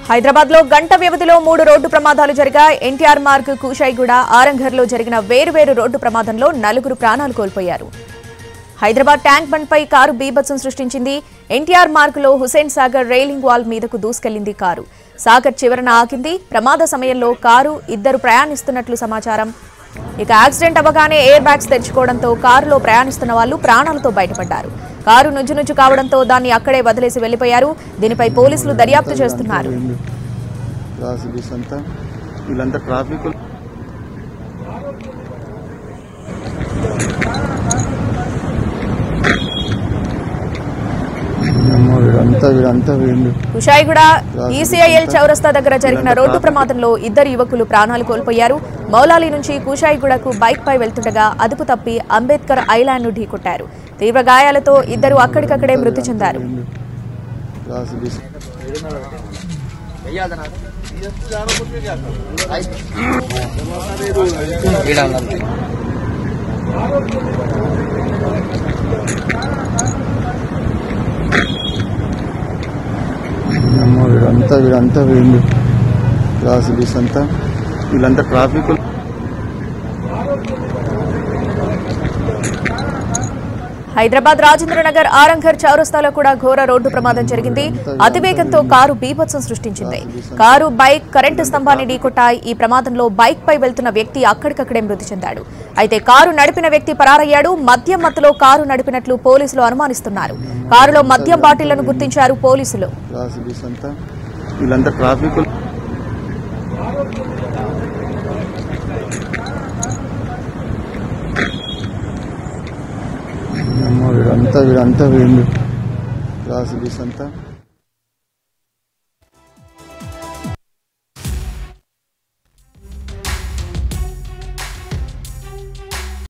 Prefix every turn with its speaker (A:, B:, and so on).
A: హైదరాబాద్ లో గంట వ్యవధిలో 3 రోడ్డు ప్రమాదాలు జరిగాయి. ఎన్టీఆర్ మార్గ్, కూషాయిగూడ, ఆరంఘర్లో జరిగిన వేర్వేరు రోడ్డు ప్రమాదంలో 4 ప్రాణాలు కోల్పోయారు. హైదరాబాద్ ట్యాంక్ బండ్ పై కారు బీభత్సం సృష్టించింది. ఎన్టీఆర్ మార్గ్ లో హుసేన్ సాగర్ రైలింగ్ వాల్ మీదకు దూసుకెళ్లింది కారు. సాగర్ చివరన ఆగింది. ప్రమాద సమయంలో కారు 2 ప్రయాణిస్తున్నట్లు సమాచారం. ఇక యాక్సిడెంట్ అవ్వగానే ఎయిర్ బ్యాగ్స్ తెరుచుకోవడంతో కారులో ప్రయాణిస్తున్న వాళ్ళు ప్రాణాలతో బయటపడ్డారు. కారు నుజ్జు కావడంతో దాన్ని అక్కడే వదిలేసి వెళ్లిపోయారు. దీనిపై పోలీసులు దర్యాప్తు చేస్తున్నారు. కుషాయిగూడ ఈసీఐఎల్ చౌరస్తా దగ్గర జరిగిన రోడ్డు ప్రమాదంలో 2 యువకులు ప్రాణాలు కోల్పోయారు. మౌలాలి నుంచి కూషాయిగూడకు బైక్ పై వెళ్తుండగా అదుపు తప్పి అంబేద్కర్ ఐలాండ్ ను ఢీకొట్టారు. తీవ్ర గాయాలతో 2 అక్కడికక్కడే మృతి చెందారు.
B: వీళ్ళంతా వీళ్ళు క్లాస్ బీస్ అంతా వీళ్ళంతా ట్రాఫిక్.
A: హైదరాబాద్ రాజేంద్రనగర్, ఆరంఘర్ చౌరస్తాలో కూడా ఘోర రోడ్డు ప్రమాదం జరిగింది. అతివేగంతో కారు బీభత్సం సృష్టించింది. కారు, బైక్ కరెంటు స్తంభాన్ని ఢీకొట్టాయి. ఈ ప్రమాదంలో బైక్ పై వెళ్తున్న వ్యక్తి అక్కడికక్కడే మృతి చెందాడు. అయితే కారు నడిపిన వ్యక్తి పరారయ్యాడు. మద్యం మత్తులో కారు నడిపినట్లు పోలీసులు అనుమానిస్తున్నారు. కారులో మద్యం బాటిళ్లను గుర్తించారు పోలీసులు.
B: వీళ్ళంతా వీళ్ళు క్లాస్ బీస్ అంతా